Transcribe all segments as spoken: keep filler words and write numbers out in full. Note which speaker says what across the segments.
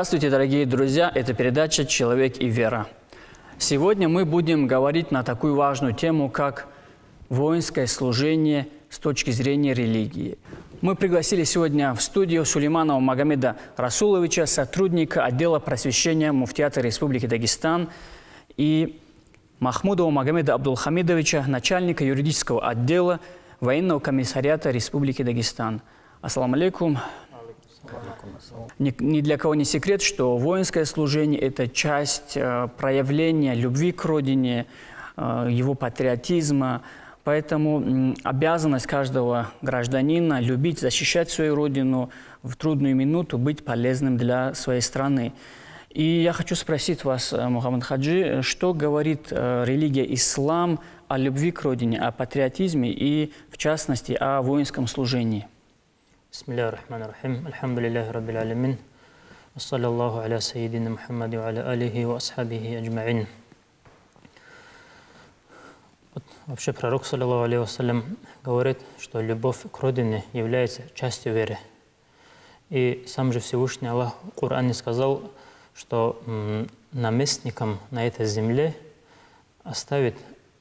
Speaker 1: Здравствуйте, дорогие друзья! Это передача «Человек и вера». Сегодня мы будем говорить на такую важную тему, как воинское служение с точки зрения религии. Мы пригласили сегодня в студию Сулейманова Магомеда Расуловича, сотрудника отдела просвещения Муфтията Республики Дагестан, и Махмудова Магомеда Абдулхамидовича, начальника юридического отдела военного комиссариата Республики Дагестан. Ассаламу алейкум. Ни, ни для кого не секрет, что воинское служение – это часть э, проявления любви к родине, э, его патриотизма. Поэтому э, обязанность каждого гражданина – любить, защищать свою родину, в трудную минуту быть полезным для своей страны. И я хочу спросить вас, Мухаммад Хаджи, что говорит э, религия ислам о любви к родине, о патриотизме и, в частности, о воинском служении?
Speaker 2: Бисмиллахи рахмани рахим. Альхамдулиллахи раббил алямин. Ассаляллаху аля сайидина Мухаммади ва аля алихи ва асхабихи аджмаин. Вообще пророк, саллаллаху алейхи вассалям, говорит, что любовь к родине является частью веры. И сам же Всевышний Аллах в Коране сказал, что наместником на этой земле оставит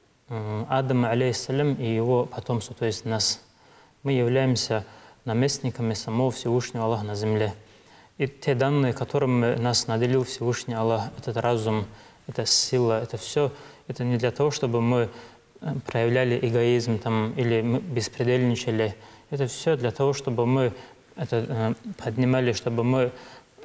Speaker 2: Адама, алейхиссалям, и его потомство, то есть нас. Мы являемся наместниками самого Всевышнего Аллаха на земле. И те данные, которыми нас наделил Всевышний Аллах, этот разум, эта сила, это все, это не для того, чтобы мы проявляли эгоизм там, или мы беспредельничали. Это все для того, чтобы мы это поднимали, чтобы мы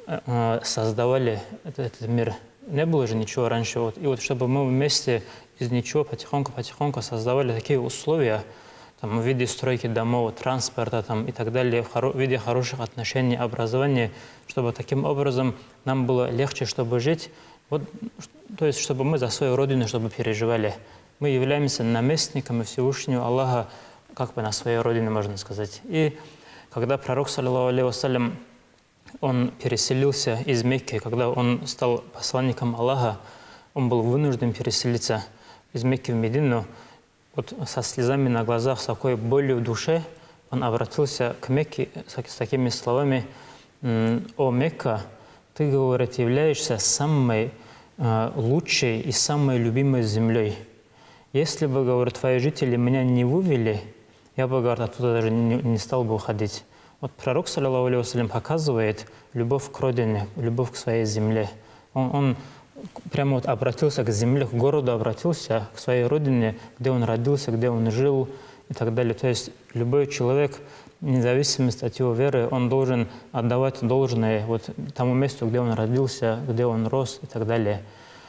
Speaker 2: создавали этот, этот мир. Не было же ничего раньше. Вот. И вот чтобы мы вместе из ничего потихоньку-потихоньку создавали такие условия, там, в виде стройки домов, транспорта там, и так далее, в, хоро в виде хороших отношений, образования, чтобы таким образом нам было легче, чтобы жить, вот, то есть чтобы мы за свою родину, чтобы переживали. Мы являемся наместниками Всевышнего Аллаха, как бы на своей родине, можно сказать. И когда пророк, саллаллаху алейхи вассалям, он переселился из Мекки, когда он стал посланником Аллаха, он был вынужден переселиться из Мекки в Медину. Вот со слезами на глазах, с такой болью в душе, он обратился к Мекке с такими словами: «О Мекка, ты, говорит, являешься самой э, лучшей и самой любимой землей. Если бы, говорит, твои жители меня не вывели, я бы, говорит, оттуда даже не, не стал бы уходить». Вот пророк, саллаллаху алейхи вассалям, показывает любовь к родине, любовь к своей земле. Он, он прямо вот обратился к земле, к городу обратился, к своей родине, где он родился, где он жил и так далее. То есть любой человек, вне зависимости от его веры, он должен отдавать должное вот тому месту, где он родился, где он рос и так далее.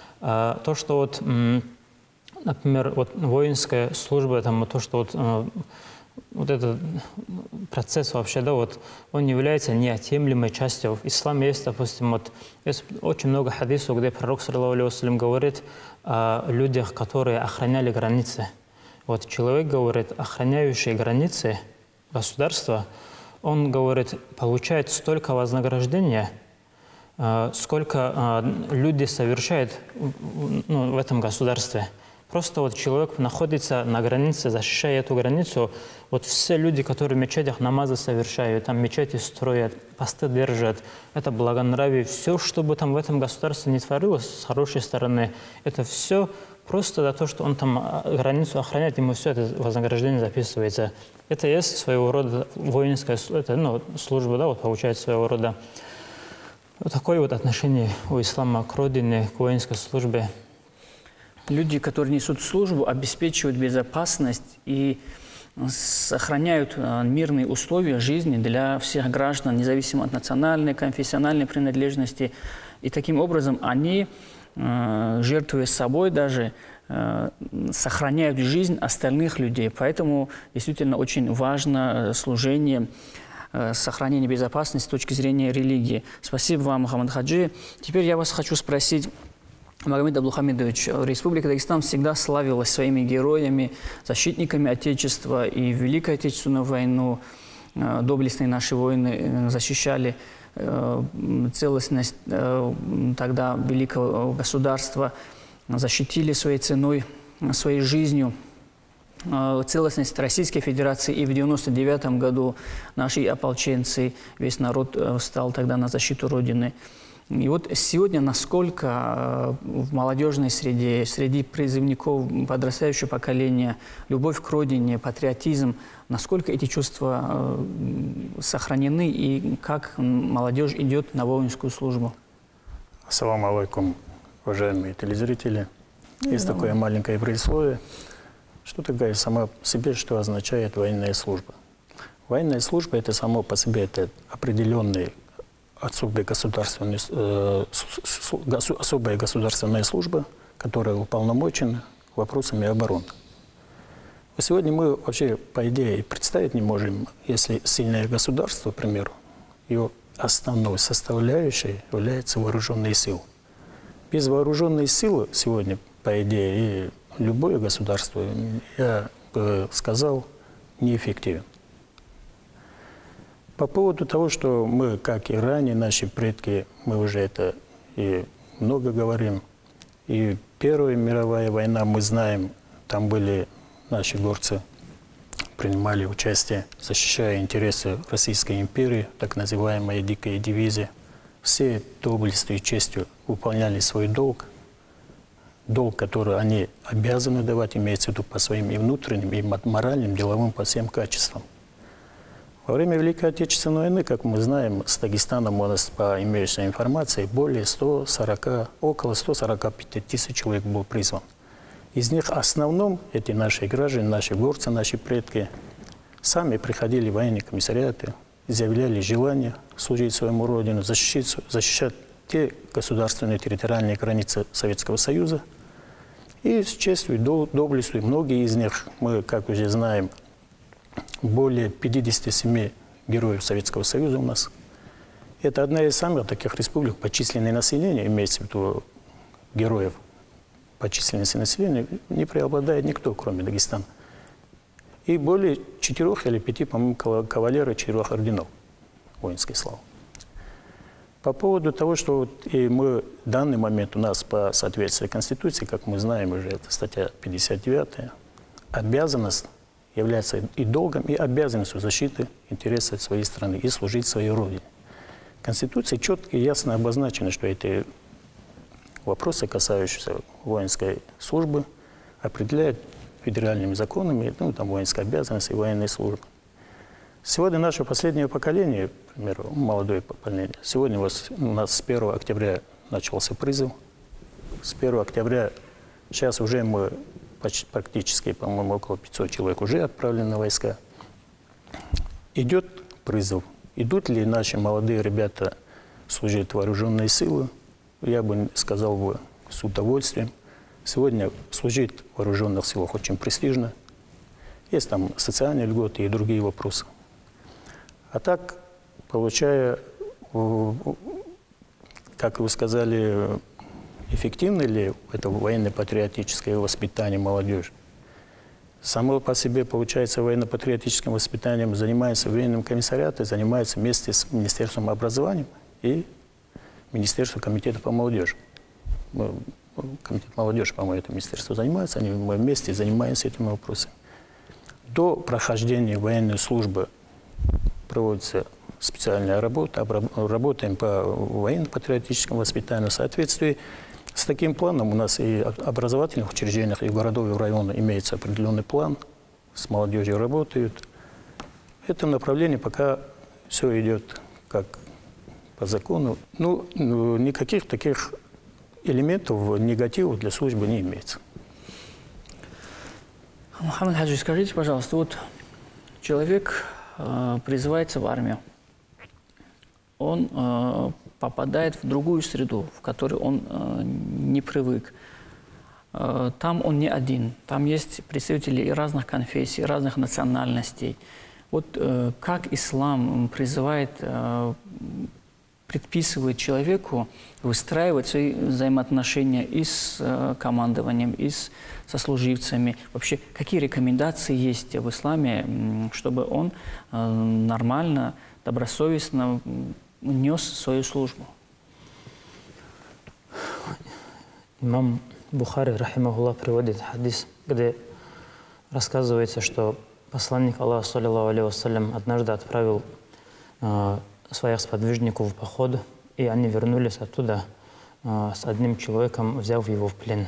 Speaker 2: А то, что вот, например, вот воинская служба, там, то, что вот, вот этот процесс вообще, да, вот, он является неотъемлемой частью. В исламе есть, допустим, вот, есть очень много хадисов, где пророк, саллаллаху алейхи вассалям, говорит о людях, которые охраняли границы. Вот человек, говорит, охраняющий границы государства, он, говорит, получает столько вознаграждения, сколько люди совершают, ну, в этом государстве. Просто вот человек находится на границе, защищая эту границу. Вот все люди, которые в мечетях намазы совершают, там мечети строят, посты держат, это благонравие, все, что бы там в этом государстве не творилось с хорошей стороны, это все просто за то, что он там границу охраняет, ему все это вознаграждение записывается. Это есть своего рода воинская это, ну, служба, да, вот получается своего рода. Вот такое вот отношение у ислама к родине, к воинской службе.
Speaker 1: Люди, которые несут службу, обеспечивают безопасность и сохраняют мирные условия жизни для всех граждан, независимо от национальной, конфессиональной принадлежности. И таким образом они, жертвуя собой даже, сохраняют жизнь остальных людей. Поэтому действительно очень важно служение, сохранение безопасности с точки зрения религии. Спасибо вам, Мухаммад Хаджи. Теперь я вас хочу спросить, Магомед Абдулхамидович, Республика Дагестан всегда славилась своими героями, защитниками Отечества, и в Великую Отечественную войну доблестные наши воины защищали целостность тогда великого государства, защитили своей ценой, своей жизнью целостность Российской Федерации. И в девяносто девятом году наши ополченцы, весь народ встал тогда на защиту Родины. И вот сегодня насколько в молодежной среде, среди призывников подрастающего поколения, любовь к родине, патриотизм, насколько эти чувства сохранены и как молодежь идет на воинскую службу?
Speaker 3: Ассаламу алейкум, уважаемые телезрители. Есть да, такое маленькое предисловие. Что такое сама по себе, что означает военная служба? Военная служба – это само по себе это определенный особая государственная, э, особая государственная служба, которая уполномочена вопросами обороны. Сегодня мы вообще, по идее, представить не можем, если сильное государство, к примеру, ее основной составляющей является вооруженные силы. Без вооруженной силы сегодня, по идее, и любое государство, я бы сказал, неэффективен. По поводу того, что мы, как и ранее, наши предки, мы уже это и много говорим. И Первая мировая война, мы знаем, там были наши горцы, принимали участие, защищая интересы Российской империи, так называемая дикая дивизия. Все доблестью и честью выполняли свой долг. Долг, который они обязаны давать, имеется в виду по своим и внутренним, и моральным, деловым, по всем качествам. Во время Великой Отечественной войны, как мы знаем, с Дагестаном у нас, по имеющейся информации, более ста сорока, около ста сорока пяти тысяч человек был призван. Из них в основном эти наши граждане, наши горцы, наши предки, сами приходили в военные комиссариаты, заявляли желание служить своему родину, защищать, защищать те государственные территориальные границы Советского Союза. И с честью, доблестью, многие из них, мы, как уже знаем, более пятидесяти семи героев Советского Союза у нас. Это одна из самых таких республик по численности населения, имеется в виду героев по численности населения, не преобладает никто, кроме Дагестана. И более четырех или пяти, по-моему, кавалеров четырех орденов воинской славы. По поводу того, что вот и мы, в данный момент у нас по соответствии Конституции, как мы знаем уже, это статья пятьдесят девятая, обязанность является и долгом, и обязанностью защиты интересов своей страны и служить своей родине. Конституция четко и ясно обозначена, что эти вопросы, касающиеся воинской службы, определяют федеральными законами, ну, там, воинская обязанность и военная служба. Сегодня наше последнее поколение, к примеру, молодое поколение, сегодня у нас, у нас с первого октября начался призыв. С первого октября сейчас уже мы почти, практически, по-моему, около пятисот человек уже отправлены на войска. Идет призыв. Идут ли наши молодые ребята служить вооруженные силы? Я бы сказал бы с удовольствием. Сегодня служить в вооруженных силах очень престижно. Есть там социальные льготы и другие вопросы. А так, получая, как вы сказали, эффективно ли это военно-патриотическое воспитание молодежи? Само по себе, получается, военно-патриотическим воспитанием занимается военным комиссариатом, занимается вместе с Министерством образования и Министерством комитета по молодежи. Мы, комитет молодежи, по-моему, это министерство занимается, они, мы вместе занимаемся этими вопросами. До прохождения военной службы проводится специальная работа, работаем по военно-патриотическому воспитанию в соответствии с таким планом. У нас и в образовательных учреждениях, и в городах, и в районах имеется определенный план, с молодежью работают. Это направление пока все идет как по закону. Ну, никаких таких элементов негативов для службы не имеется.
Speaker 1: Мухаммад Хаджи, скажите, пожалуйста, вот человек э, призывается в армию, он э, попадает в другую среду, в которой он э, не привык. Э, там он не один, там есть представители и разных конфессий, разных национальностей. Вот э, как ислам призывает, э, предписывает человеку выстраивать свои взаимоотношения и с э, командованием, и с сослуживцами. Вообще, какие рекомендации есть в исламе, чтобы он э, нормально, добросовестно нес свою службу?
Speaker 2: Имам Бухари, рахимахуллах, приводит хадис, где рассказывается, что посланник Аллаха, саллиллаху алейхи вассалям, однажды отправил э, своих сподвижников в поход, и они вернулись оттуда с одним человеком, взяв его в плен.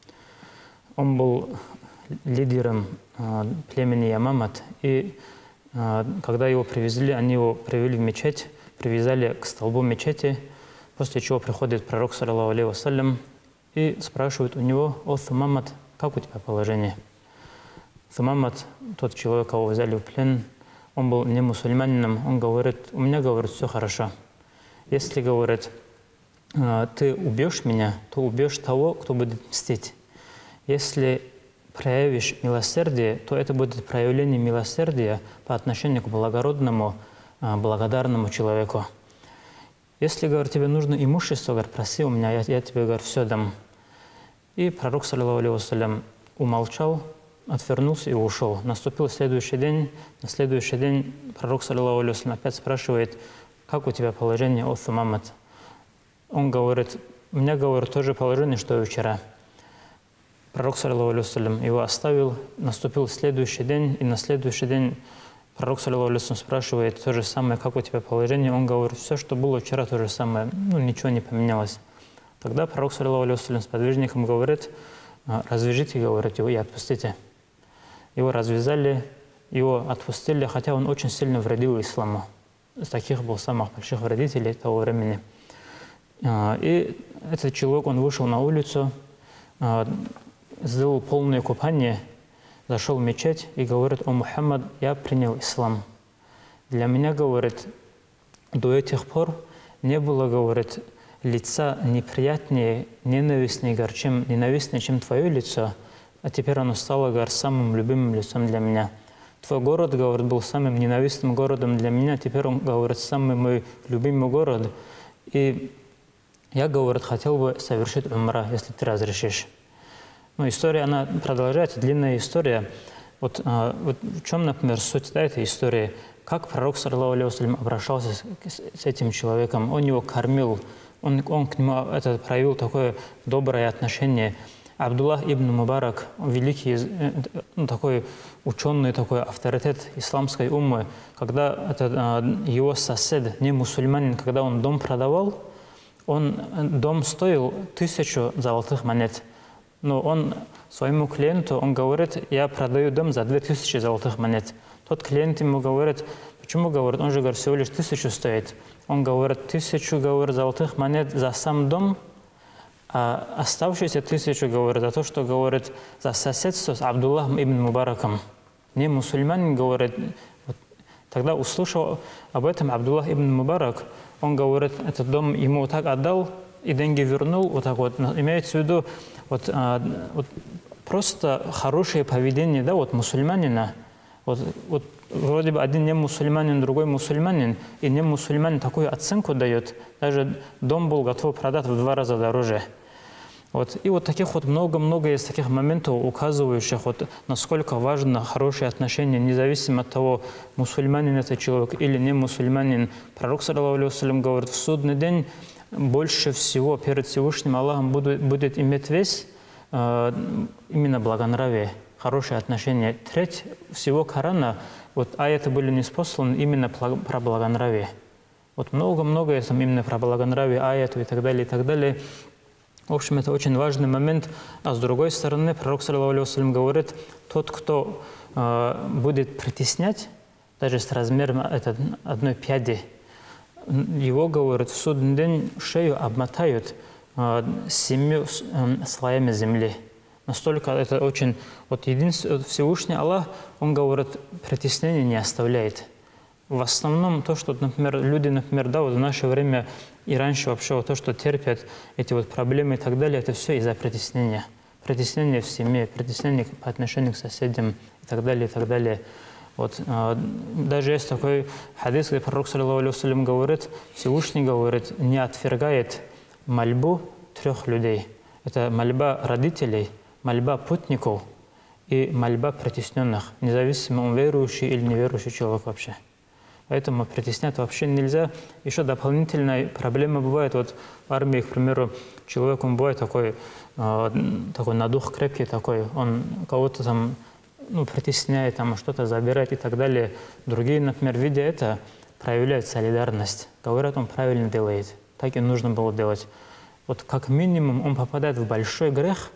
Speaker 2: Он был лидером племени Ямамат, и когда его привезли, они его привели в мечеть, привязали к столбу мечети, после чего приходит пророк, саллаллаху алейхи вассалям, и спрашивает у него: «О, Сумамат, как у тебя положение?» Сумамат, тот человек, кого взяли в плен, он был не мусульманином, он говорит: «У меня, говорит, все хорошо. Если, говорит, ты убьешь меня, то убьешь того, кто будет мстить. Если проявишь милосердие, то это будет проявление милосердия по отношению к благородному, благодарному человеку. Если, говорит, тебе нужно имущество, говорит, проси у меня, я, я тебе, говорит, все дам». И пророк, саллаллаху алейхи вассалям, умолчал, отвернулся и ушел. Наступил следующий день. На следующий день пророк, саллаллаху алейхи вассалям, опять спрашивает: «Как у тебя положение, о Сумамат?» Он говорит: «У меня, говорит, то же положение, что и вчера». Пророк, саллаллаху алейхи вассалям, его оставил. Наступил следующий день, и на следующий день пророк, саллаллаху алейхи вассалям, спрашивает то же самое: «Как у тебя положение?» Он говорит: «Все, что было вчера, то же самое, ну, ничего не поменялось». Тогда пророк, саллаллаху алейхи вассалям, с подвижником говорит: «Развяжите, говорит, его и отпустите». Его развязали, его отпустили, хотя он очень сильно вредил исламу. Из таких был самых больших вредителей того времени. И этот человек, он вышел на улицу, сделал полное купание, зашел в мечеть и говорит: «О Мухаммад, я принял ислам. Для меня, говорит, до этих пор не было, говорит, лица неприятнее, ненавистнее, чем, ненавистнее, чем твое лицо, а теперь оно стало, говорит, самым любимым лицом для меня. Твой город, говорит, был самым ненавистным городом для меня, теперь он, говорит, самый мой любимый город. И я, говорит, хотел бы совершить умра, если ты разрешишь». Ну, история, она продолжается, длинная история. Вот, а, вот в чем, например, суть, да, этой истории? Как пророк, саллаллаху алейхи вассалям, обращался с, с этим человеком? Он его кормил, он, он к нему это, проявил такое доброе отношение. Абдуллах ибн Мубарак, великий, ну, такой ученый, такой авторитет исламской уммы, когда этот, а, его сосед, не мусульманин, когда он дом продавал, он, дом стоил тысячу золотых монет. Но он своему клиенту, он говорит: «Я продаю дом за две тысячи золотых монет». Тот клиент ему говорит: «Почему?» Говорит: «Он же, говорит, всего лишь тысячу стоит». Он говорит: «Тысячу, говорит, золотых монет за сам дом, а оставшиеся тысячу, говорит, за то, что, говорит, за соседство с Абдуллахом ибн Мубараком». Не мусульманин, говорит. Вот, тогда услышал об этом Абдуллах ибн Мубарак, он говорит, этот дом ему вот так отдал и деньги вернул, вот так вот. Имеется в виду, вот, а, вот просто хорошее поведение, да, вот мусульманина. Вот, вот вроде бы один не мусульманин, другой мусульманин, и не мусульманин такую оценку дает, даже дом был готов продать в два раза дороже. Вот. И вот таких вот много-много есть таких моментов, указывающих, вот, насколько важно хорошие отношения, независимо от того, мусульманин это человек или не мусульманин. Пророк, саллаллаху алейхи вассалям, говорит, в судный день больше всего перед Всевышним Аллахом будет, будет иметь вес э, именно благонравие, хорошие отношения. Треть всего Корана, вот аяты были ниспосланы именно про благонравие. Вот много-много есть там именно про благонравие, аятов и так далее, и так далее. В общем, это очень важный момент. А с другой стороны, пророк, саллаллаху алейхи вассалям, говорит, тот, кто э, будет притеснять, даже с размером это, одной пяди, его, говорит, в судный день шею обмотают э, семью э, слоями земли. Настолько это очень... Вот единственный Всевышний Аллах, он, говорит, притеснения не оставляет. В основном то, что, например, люди, например, да, вот в наше время и раньше вообще вот то, что терпят эти вот проблемы и так далее, это все из-за притеснения. Притеснение в семье, притеснение по отношению к соседям и так далее, и так далее. Вот, э, даже есть такой хадис, где пророк, саллаллаху алейхи вассалям, говорит, Всевышний, говорит, не отвергает мольбу трех людей. Это мольба родителей, мольба путников и мольба притесненных, независимо, он верующий или неверующий человек вообще. Поэтому притеснять вообще нельзя. Еще дополнительная проблема бывает, вот в армии, к примеру, человек, он бывает такой, э, такой на дух крепкий такой, он кого-то там, ну, притесняет, там что-то забирает и так далее. Другие, например, видя это, проявляют солидарность. Говорят, он правильно делает. так и нужно было делать. Вот как минимум он попадает в большой грех,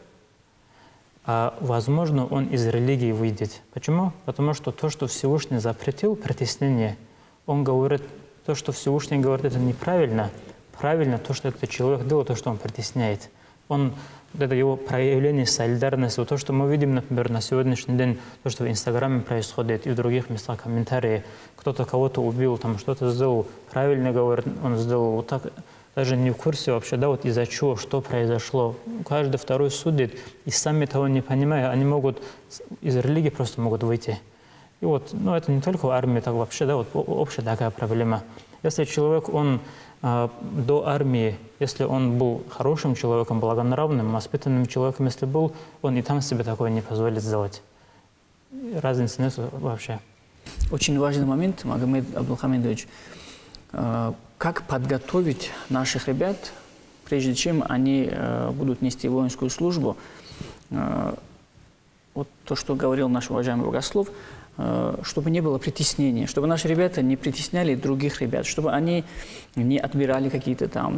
Speaker 2: а возможно он из религии выйдет. Почему? Потому что то, что Всевышний запретил, притеснение, он говорит, то, что Всевышний говорит, это неправильно. Правильно то, что этот человек делает, то, что он притесняет. Он, это его проявление солидарности, то, что мы видим, например, на сегодняшний день, то, что в Инстаграме происходит и в других местах комментарии, кто-то кого-то убил, там что-то сделал, правильно говорит, он сделал вот так, даже не в курсе вообще, да, вот из-за чего, что произошло. Каждый второй судит, и сами того не понимая, они могут, из религии просто могут выйти. И вот, ну, это не только в армии, так вообще, да, вот общая такая проблема. Если человек, он э, до армии, если он был хорошим человеком, благонравным, воспитанным человеком, если был, он и там себе такое не позволит сделать. Разницы нет вообще.
Speaker 1: Очень важный момент, Магомед Абдулхамидович. Э, как подготовить наших ребят, прежде чем они э, будут нести воинскую службу? Э, вот то, что говорил наш уважаемый богослов, чтобы не было притеснения, чтобы наши ребята не притесняли других ребят, чтобы они не отбирали какие-то там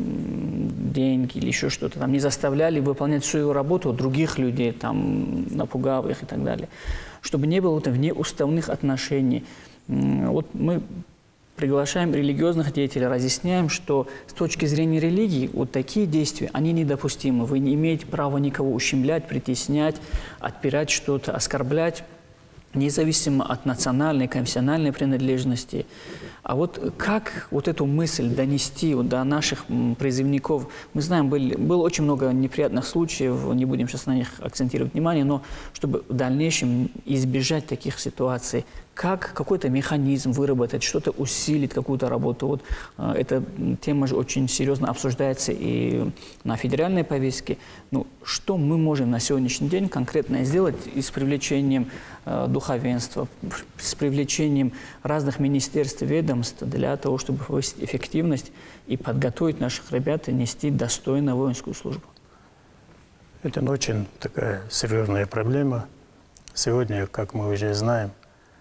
Speaker 1: деньги или еще что-то, там, не заставляли выполнять свою работу других людей, там, напугав их и так далее. Чтобы не было там внеуставных отношений. Вот мы приглашаем религиозных деятелей, разъясняем, что с точки зрения религии вот такие действия, они недопустимы. Вы не имеете права никого ущемлять, притеснять, отпирать что-то, оскорблять, независимо от национальной, конфессиональной принадлежности. А вот как вот эту мысль донести вот до наших призывников? Мы знаем, были, было очень много неприятных случаев, не будем сейчас на них акцентировать внимание, но чтобы в дальнейшем избежать таких ситуаций, как какой-то механизм выработать, что-то усилить, какую-то работу. Вот э, эта тема же очень серьезно обсуждается и на федеральной повестке. Ну, что мы можем на сегодняшний день конкретно сделать и с привлечением э, духовенства, с привлечением разных министерств, ведомств для того, чтобы повысить эффективность и подготовить наших ребят и нести достойно воинскую службу?
Speaker 3: Это очень такая серьезная проблема. Сегодня, как мы уже знаем,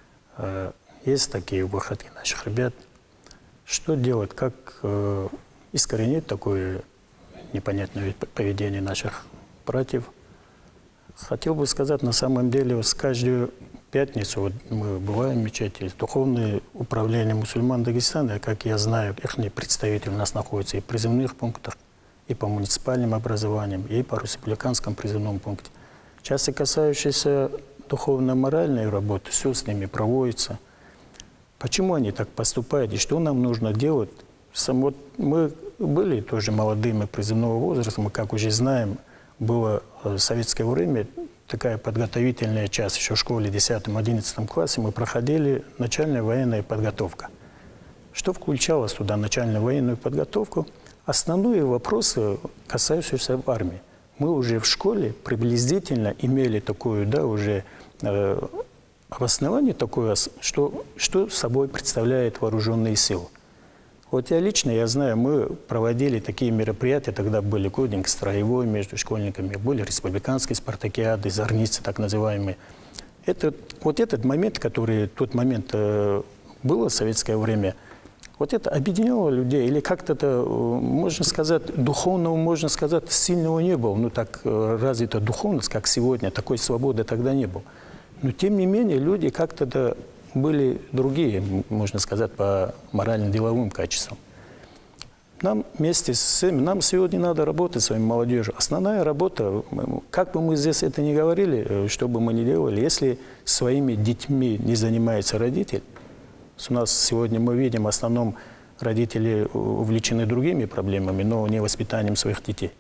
Speaker 3: есть такие выходки наших ребят. Что делать, как э, искоренить такое непонятное поведение наших братьев? Хотел бы сказать, на самом деле, вот с каждую пятницу вот мы бываем в мечети, духовное управление мусульман Дагестана, как я знаю, их представители у нас находятся и в призывных пунктах, и по муниципальным образованиям, и по республиканскому призывному пункту. Часто касающиеся духовно-моральной работы, все с ними проводится. Почему они так поступают и что нам нужно делать? Сам, вот мы были тоже молодыми призывного возраста, мы, как уже знаем, было в советское время такая подготовительная часть, еще в школе десятом-одиннадцатом классе мы проходили начальная военная подготовка. Что включалось туда, начальную военную подготовку? Основные вопросы, касающиеся армии. Мы уже в школе приблизительно имели такую, да, уже э, обоснование такое, что, что собой представляет вооруженные силы. Вот я лично, я знаю, мы проводили такие мероприятия, тогда были годинг строевой между школьниками, были республиканские спартакиады, зорницы так называемые. Это, вот этот момент, который тот момент э, было в советское время, вот это объединяло людей, или как-то, можно сказать, духовного, можно сказать, сильного не было. Ну, так развита духовность, как сегодня, такой свободы тогда не было. Но, тем не менее, люди как-то были другие, можно сказать, по морально-деловым качествам. Нам вместе с этим, нам сегодня надо работать с своей молодежью. Основная работа, как бы мы здесь это ни говорили, что бы мы ни делали, если своими детьми не занимается родитель, у нас сегодня мы видим, в основном родители увлечены другими проблемами, но не воспитанием своих детей.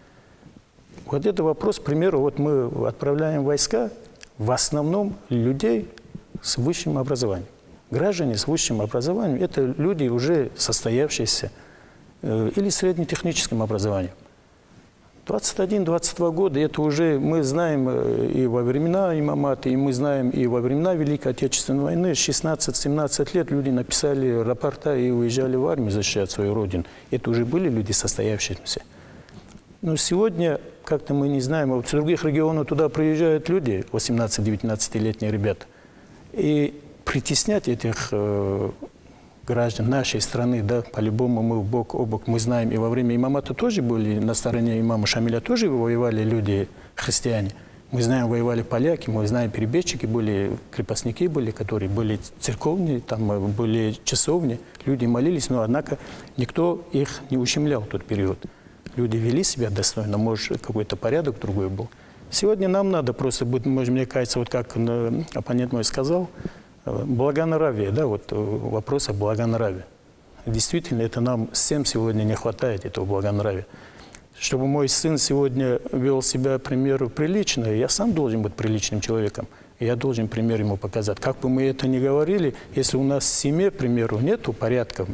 Speaker 3: Вот это вопрос, к примеру, вот мы отправляем войска, в основном людей с высшим образованием. Граждане с высшим образованием – это люди, уже состоявшиеся э, или среднетехническим образованием. двадцать один — двадцать два года – это уже мы знаем и во времена имамата, и мы знаем и во времена Великой Отечественной войны. шестнадцать-семнадцать лет люди написали рапорта и уезжали в армию защищать свою родину. Это уже были люди состоявшиеся. Но сегодня как-то мы не знаем, вот с других регионов туда приезжают люди, восемнадцати-девятнадцатилетние ребята, и притеснять этих э, граждан нашей страны, да, по-любому мы бок о бок, мы знаем, и во время имамата тоже были, на стороне имама Шамиля тоже воевали люди, христиане. Мы знаем, воевали поляки, мы знаем, перебежчики были, крепостники были, которые были церковные, там были часовни, люди молились, но, однако, никто их не ущемлял в тот период. Люди вели себя достойно, может, какой-то порядок другой был. Сегодня нам надо просто быть, может, мне кажется, вот как оппонент мой сказал, благонравие, да, вот вопрос о благонравии. Действительно, это нам всем сегодня не хватает, этого благонравия. Чтобы мой сын сегодня вел себя, к примеру, прилично, я сам должен быть приличным человеком. Я должен пример ему показать. Как бы мы это ни говорили, если у нас в семье, к примеру, нету порядка,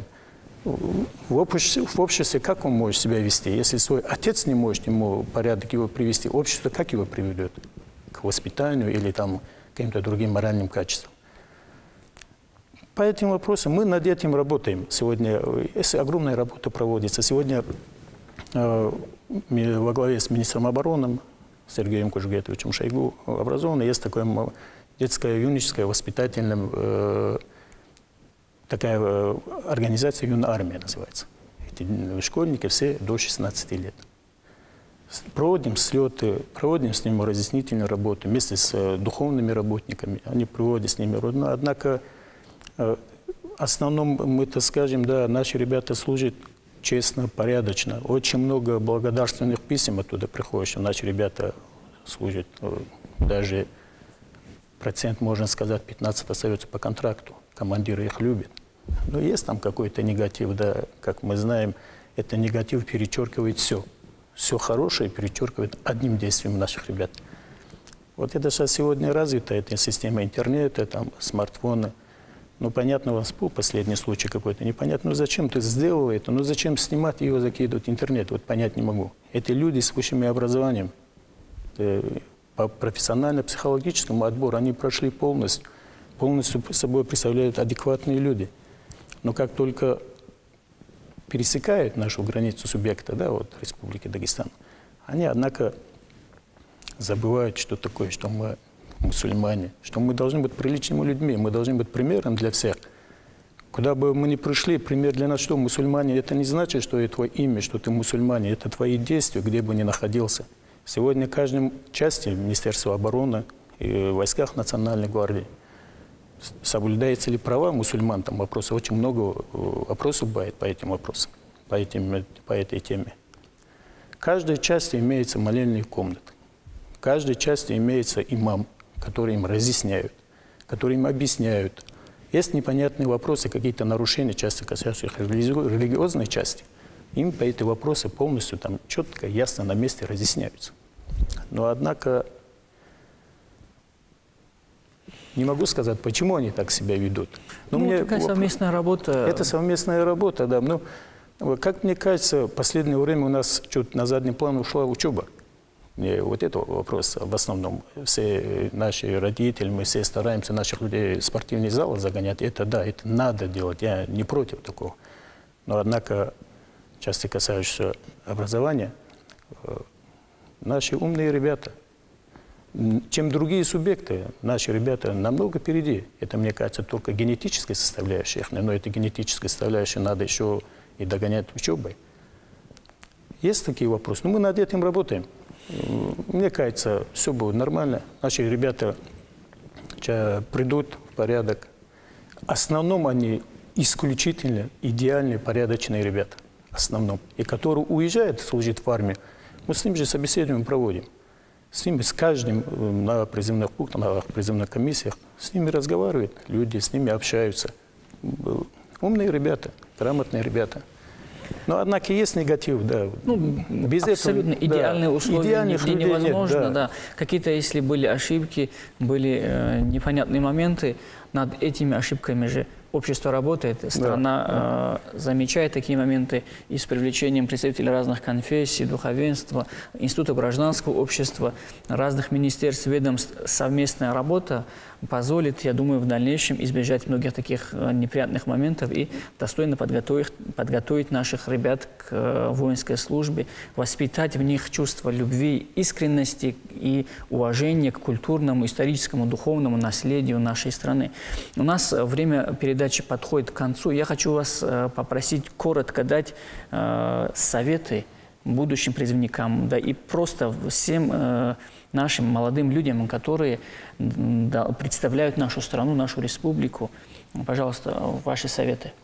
Speaker 3: в обществе, в обществе как он может себя вести? Если свой отец не может ему порядок его привести, общество как его приведет? К воспитанию или там, к каким-то другим моральным качествам? По этим вопросам мы над этим работаем. Сегодня если огромная работа проводится. Сегодня э, во главе с министром обороны Сергеем Кужугетовичем Шойгу образовано есть такое детская, юническая, воспитательная э, такая э, организация «Юная армия» называется. Эти школьники все до шестнадцати лет. Проводим слеты, проводим с ними разъяснительную работу вместе с э, духовными работниками. Они проводят с ними. Но, однако, в основном, мы, так скажем, да, наши ребята служат честно, порядочно. Очень много благодарственных писем оттуда приходит, что наши ребята служат. Даже процент, можно сказать, пятнадцать остается по контракту. Командиры их любят. Но есть там какой-то негатив, да, как мы знаем, это негатив перечеркивает все. Все хорошее перечеркивает одним действием наших ребят. Вот это сейчас сегодня развита, эта система интернета, там, смартфона. Ну, понятно, у вас был последний случай какой-то, непонятно, ну зачем ты сделал это, ну зачем снимать его, закидывать в интернет, вот понять не могу. Это люди с высшим образованием, э, по профессионально-психологическому отбору, они прошли полностью, полностью собой представляют адекватные люди. Но как только пересекают нашу границу субъекта, да, вот Республики Дагестан, они, однако, забывают, что такое, что мы мусульмане, что мы должны быть приличными людьми, мы должны быть примером для всех. Куда бы мы ни пришли, пример для нас, что мусульмане, это не значит, что это твое имя, что ты мусульмане, это твои действия, где бы ни находился. Сегодня в каждой части Министерства обороны и в войсках Национальной гвардии соблюдаются ли права мусульман, там вопросов, очень много вопросов бывает по этим вопросам, по, этим, по этой теме. В каждой части имеется молельная комната, в каждой части имеется имам, которые им разъясняют, которые им объясняют. Есть непонятные вопросы, какие-то нарушения, часто касающиеся религиозной части. Им по эти вопросы полностью там четко, ясно на месте разъясняются. Но, однако, не могу сказать, почему они так себя ведут. Но
Speaker 1: ну,
Speaker 3: мне
Speaker 1: такая вопрос... совместная работа.
Speaker 3: Это совместная работа, да. Но, как мне кажется, в последнее время у нас чуть на задний план ушла учеба. И вот это вопрос в основном. Все наши родители, мы все стараемся наших людей в спортивный зал загонять. Это да, это надо делать, я не против такого. Но, однако, часто касающиеся образования, наши умные ребята, чем другие субъекты, наши ребята намного впереди. Это, мне кажется, только генетическая составляющая, но эта генетическая составляющая надо еще и догонять учебой. Есть такие вопросы, но мы над этим работаем. Мне кажется, все будет нормально. Наши ребята придут в порядок. В основном они исключительно идеальные, порядочные ребята. В основном. И которые уезжают, служат в армии, мы с ними же собеседование проводим. С ними, с каждым на призывных пунктах, на призывных комиссиях, с ними разговаривают, люди с ними общаются. Умные ребята, грамотные ребята. Но, однако, есть негатив, да.
Speaker 1: Ну,
Speaker 3: без
Speaker 1: абсолютно
Speaker 3: этого,
Speaker 1: идеальные
Speaker 3: да,
Speaker 1: условия, где невозможно,
Speaker 3: нет, да.
Speaker 1: да. Какие-то, если были ошибки, были э, непонятные моменты, над этими ошибками же общество работает, страна да, э, да. замечает такие моменты, и с привлечением представителей разных конфессий, духовенства, института гражданского общества, разных министерств, ведомств, совместная работа позволит, я думаю, в дальнейшем избежать многих таких неприятных моментов и достойно подготовить, подготовить наших ребят к воинской службе, воспитать в них чувство любви, искренности и уважение к культурному, историческому, духовному наследию нашей страны. У нас время передачи подходит к концу. Я хочу вас попросить коротко дать советы будущим призывникам, да и просто всем нашим молодым людям, которые да, представляют нашу страну, нашу республику. Пожалуйста, ваши советы.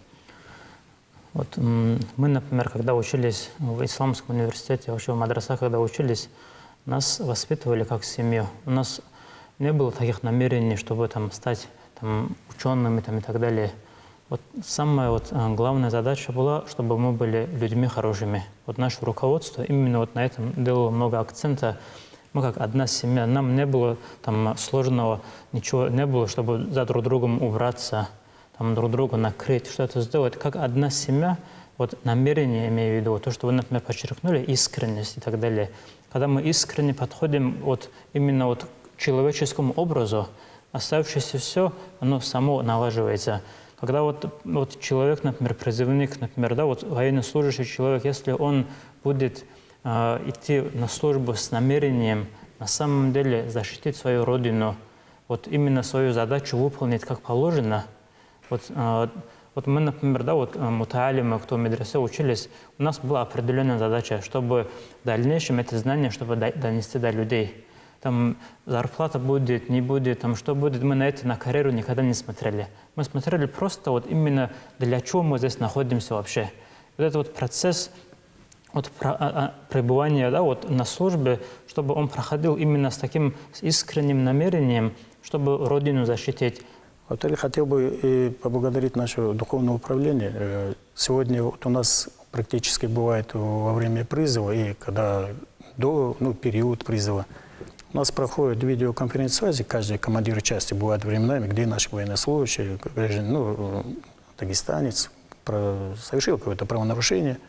Speaker 2: Вот мы, например, когда учились в исламском университете, вообще в мадрасах, когда учились, нас воспитывали как семью. У нас не было таких намерений, чтобы там, стать там, учеными там, и так далее. Вот самая вот, главная задача была, чтобы мы были людьми хорошими. Вот наше руководство именно вот на этом делало много акцента. Мы как одна семья, нам не было там сложного, ничего не было, чтобы за друг другом убраться, там, друг друга накрыть, что-то сделать. Как одна семья, вот намерение, имею в виду, то, что вы, например, подчеркнули, искренность и так далее. Когда мы искренне подходим вот именно вот к человеческому образу, оставшееся все, оно само налаживается. Когда вот, вот человек, например, призывник, например, да, вот военнослужащий человек, если он будет э, идти на службу с намерением на самом деле защитить свою родину, вот именно свою задачу выполнить как положено, вот, э, вот мы, например, да, вот мутаалимы, кто в медресе учились, у нас была определенная задача, чтобы в дальнейшем это знание, чтобы донести до людей. Там зарплата будет, не будет, там что будет, мы на это, на карьеру никогда не смотрели. Мы смотрели просто вот именно для чего мы здесь находимся вообще. Вот этот вот процесс вот, пребывания да, вот, на службе, чтобы он проходил именно с таким с искренним намерением, чтобы родину защитить.
Speaker 3: Вот я хотел бы и поблагодарить наше духовное управление. Сегодня вот у нас практически бывает во время призыва и когда до ну, период призыва. У нас проходит видеоконференц-связи, каждый командир части бывает временами, где наши военнослужащие, ну, дагестанец, совершил какое-то правонарушение.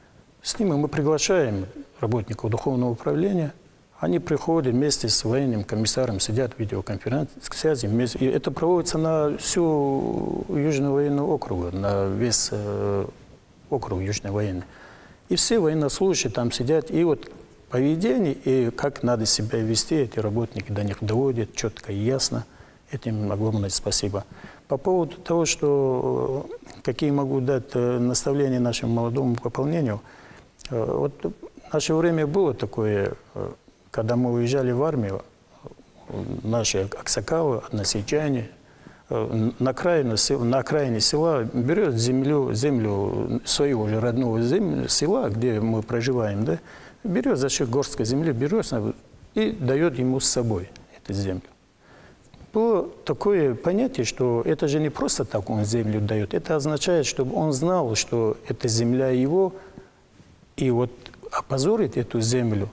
Speaker 3: С ними мы приглашаем работников духовного управления. Они приходят вместе с военным комиссаром, сидят в видеоконференц-связи. И это проводится на всю Южную военную округу, на весь э, округ Южной военной. И все военнослужащие там сидят. И вот поведение и как надо себя вести, эти работники до них доводят четко и ясно. Этим огромное спасибо. По поводу того, что какие могу дать наставления нашему молодому пополнению, вот в наше время было такое, когда мы уезжали в армию, наши аксакалы, односельчане, на окраине, на окраине села берет землю, землю своего же родного земля, села, где мы проживаем, да, берет за счет горсткой земли, берет и дает ему с собой эту землю. Было такое понятие, что это же не просто так он землю дает, это означает, чтобы он знал, что эта земля его, и вот опозорить эту землю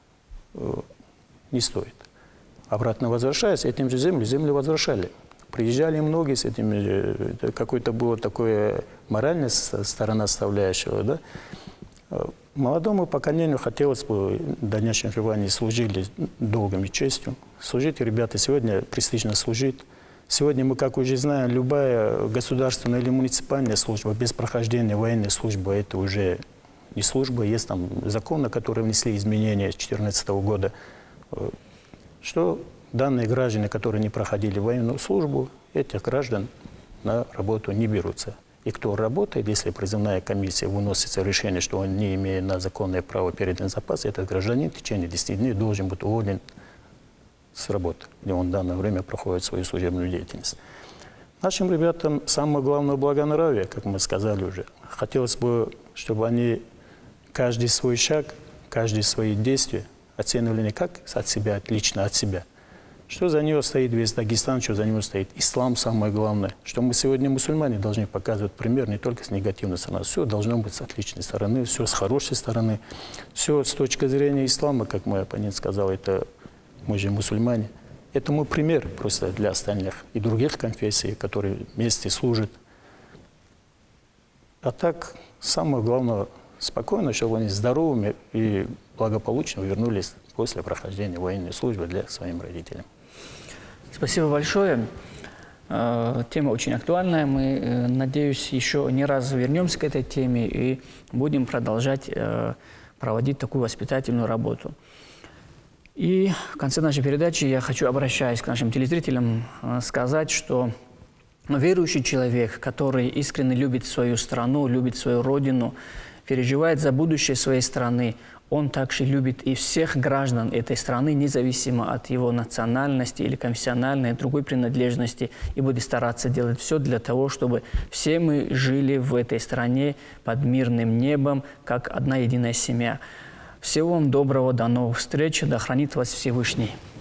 Speaker 3: э, не стоит. Обратно возвращаясь, этим же землю, землю возвращали. Приезжали многие с этими, какое-то было такое моральная сторона составляющего, да. Молодому поколению хотелось бы в дальнейшем желании служили долгом и честью. Служить, ребята, сегодня престижно служить. Сегодня мы, как уже знаем, любая государственная или муниципальная служба без прохождения военной службы, это уже не служба. Есть там законы, которые внесли изменения с две тысячи четырнадцатого года, что данные граждане, которые не проходили военную службу, этих граждан на работу не берутся. И кто работает, если призывная комиссия выносится решение, что он не имеет на законное право передан запас, этот гражданин в течение десяти дней должен быть уволен с работы, где он в данное время проходит свою служебную деятельность. Нашим ребятам самое главное благонравие, как мы сказали уже. Хотелось бы, чтобы они каждый свой шаг, каждые свои действия оценивали не как от себя, лично от себя. Что за него стоит весь Дагестан, что за него стоит ислам, самое главное. Что мы сегодня, мусульмане, должны показывать пример не только с негативной стороны. Все должно быть с отличной стороны, все с хорошей стороны. Все с точки зрения ислама, как мой оппонент сказал, это мы же мусульмане. Это мой пример просто для остальных и других конфессий, которые вместе служат. А так, самое главное, спокойно, чтобы они здоровыми и благополучно вернулись после прохождения военной службы для своим родителям.
Speaker 1: Спасибо большое. Тема очень актуальная. Мы, надеюсь, еще не раз вернемся к этой теме и будем продолжать проводить такую воспитательную работу. И И в конце нашей передачи я хочу, обращаясь к нашим телезрителям, сказать, что верующий человек, который искренне любит свою страну, любит свою родину, переживает за будущее своей страны, он также любит и всех граждан этой страны, независимо от его национальности или конфессиональной, другой принадлежности, и будет стараться делать все для того, чтобы все мы жили в этой стране под мирным небом, как одна единая семья. Всего вам доброго, до новых встреч, да хранит вас Всевышний.